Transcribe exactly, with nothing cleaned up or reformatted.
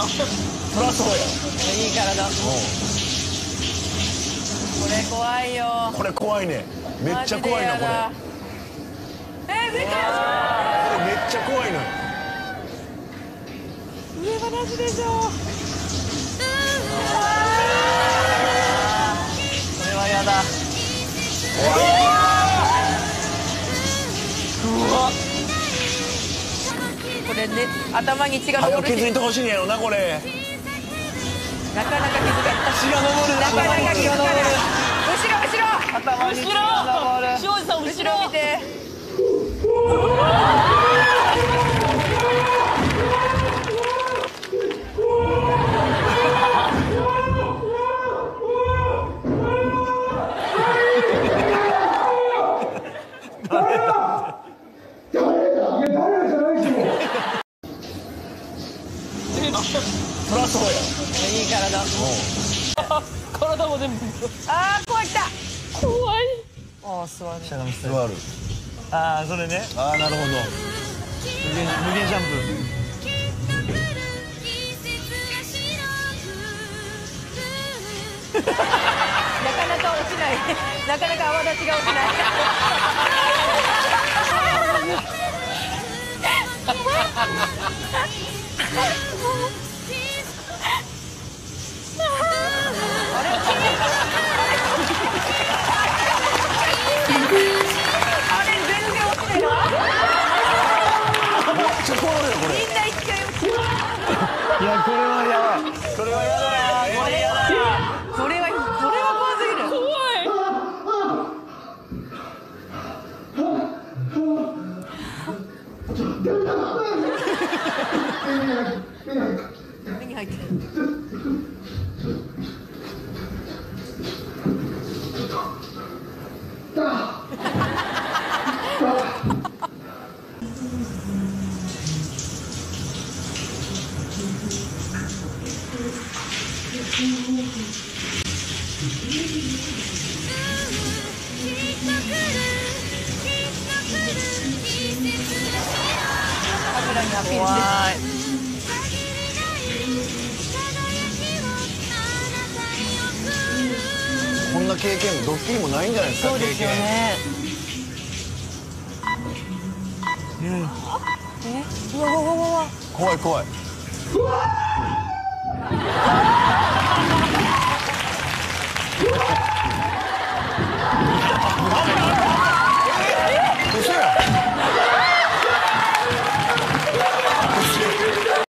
そりゃそうや。 いい体。これ怖いよ。 これ怖いね。めっちゃ怖いなこれ。 えー、上からこれめっちゃ怖いのよ。 上話でしょ。これはやだ。うわ。これね、頭に血が上る。 気づいてほしいんやろなこれ。 なかなか気づかない。 血が上る。 なかなか気づかない。後ろ後ろ。 頭に血が上る。庄司さん後ろ後ろ見て。 そりゃそうや。 いい体。 体も全部。 あー怖い来た。 怖い。 ああ座る。 座る。 ああそれね。 ああなるほど。 無限無限ジャンプ。 なかなか落ちない。なかなか泡立ちが落ちない。あれ全然落ちないの。 めっちゃ怖いよこれ。 みんな一回落ちる。 いやこれはやばい。これはやだな。これやだな。 これはこれは怖すぎる。 怖い。 目に入ってる。カメラにアピールしてる。 怖い。 こんな経験もドッキリもないんじゃないですか。 そうですよね。え、うわうわうわうわ。 怖い怖い。